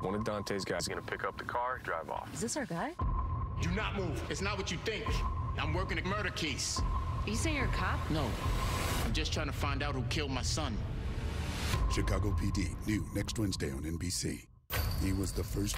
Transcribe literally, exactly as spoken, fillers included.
One of Dante's guys is gonna pick up the car, drive off. Is this our guy? Do not move. It's not what you think. I'm working a murder case. You say you're a cop? No. I'm just trying to find out who killed my son. Chicago P D, new next Wednesday on N B C. He was the first